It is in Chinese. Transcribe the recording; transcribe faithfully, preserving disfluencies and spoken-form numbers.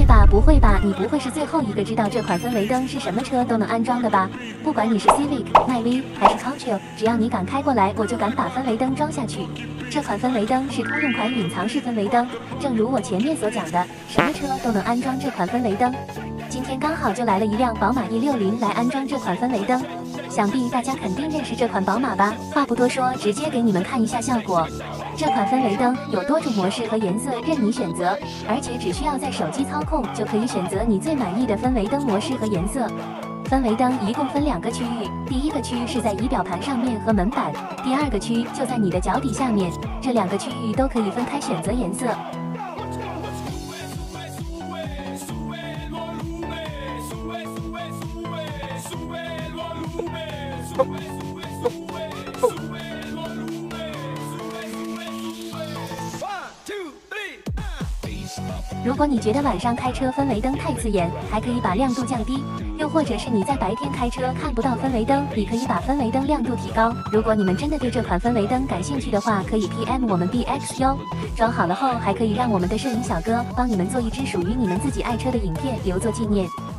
会吧，不会吧，你不会是最后一个知道这款氛围灯是什么车都能安装的吧？不管你是 Civic、迈 V 还是 Control， 只要你敢开过来，我就敢把氛围灯装下去。这款氛围灯是通用款隐藏式氛围灯，正如我前面所讲的，什么车都能安装这款氛围灯。今天刚好就来了一辆宝马 E 六零来安装这款氛围灯，想必大家肯定认识这款宝马吧？话不多说，直接给你们看一下效果。这款氛围灯有多种模式和颜色任你选择，而且只需要在手机操控就可以选择你最满意的氛围灯模式和颜色。氛围灯一共分两个区域，第一个区是在仪表盘上面和门板，第二个区就在你的脚底下面，这两个区域都可以分开选择颜色。如果你觉得晚上开车氛围灯太刺眼，还可以把亮度降低，又或者是你在白天开车看不到氛围灯，你可以把氛围灯亮度提高。如果你们真的对这款氛围灯感兴趣的话，可以 P M 我们 B X 哟。装好了后，还可以让我们的摄影小哥帮你们做一支属于你们自己爱车的影片，留作纪念。